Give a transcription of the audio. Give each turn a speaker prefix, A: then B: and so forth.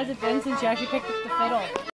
A: has it been since you actually picked up the fiddle?